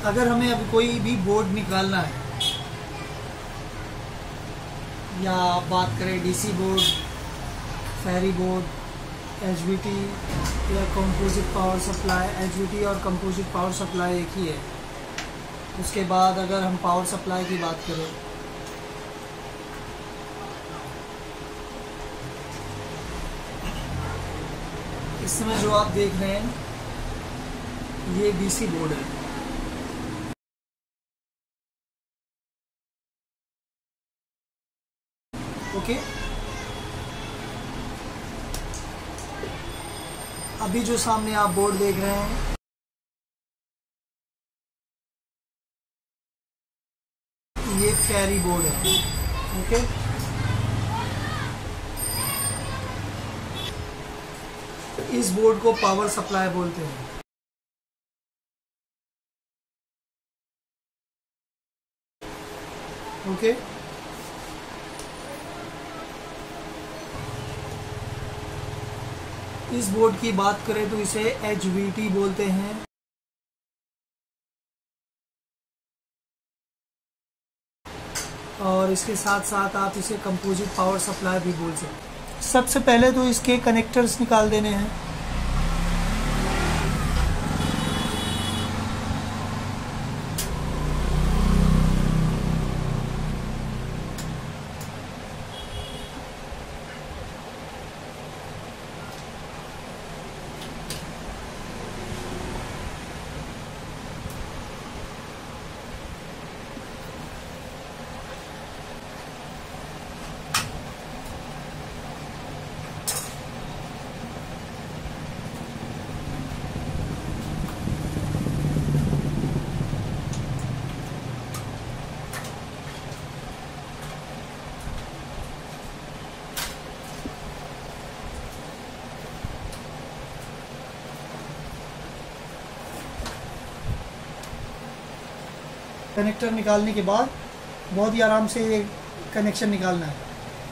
अगर हमें अब कोई भी बोर्ड निकालना है, या बात करें DC board, ferry board, HVT या कंपोजिट पावर सप्लाई, एचवीटी और कंपोजिट पावर सप्लाई एक ही है। उसके बाद अगर हम पावर सप्लाई की बात करें, इस समय जो आप देख रहे हैं ये डीसी बोर्ड है। ओके, अभी जो सामने आप बोर्ड देख रहे हैं ये फेरी बोर्ड है। ओके, इस बोर्ड को पावर सप्लाई बोलते हैं। ओके, इस बोर्ड की बात करें तो इसे एचवीटी बोलते हैं। और इसके साथ साथ आप इसे कंपोजिट पावर सप्लाई भी बोल सकते हैं। सबसे पहले तो इसके कनेक्टर्स निकाल देने हैं। कनेक्टर निकालने के बाद बहुत ही आराम से ये कनेक्शन निकालना है।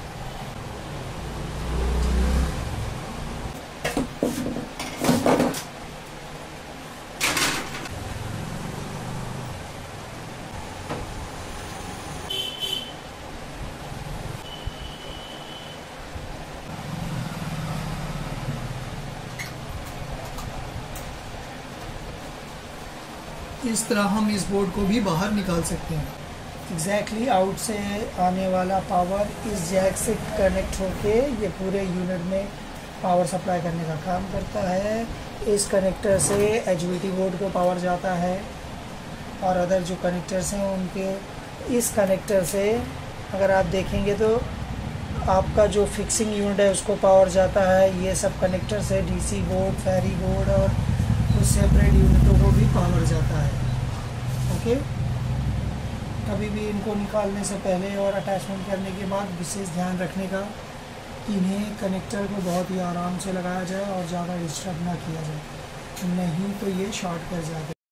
इस तरह हम इस बोर्ड को भी बाहर निकाल सकते हैं। एग्जैक्टली आउट से आने वाला पावर इस जैक से कनेक्ट होके ये पूरे यूनिट में पावर सप्लाई करने का काम करता है। इस कनेक्टर से एचवीटी बोर्ड को पावर जाता है और अदर जो कनेक्टर्स हैं उनके इस कनेक्टर से अगर आप देखेंगे तो आपका जो फिक्सिंग यूनिट है उसको पावर जाता है। ये सब कनेक्टर से डीसी बोर्ड, फेरी बोर्ड और उस सेपरेट यूनिटों को भी पावर जाता है। ओके, कभी भी इनको निकालने से पहले और अटैचमेंट करने के बाद विशेष ध्यान रखने का कि इन्हें कनेक्टर को बहुत ही आराम से लगाया जाए और ज़्यादा डिस्टर्ब ना किया जाए, नहीं तो ये शॉर्ट कर जाते हैं।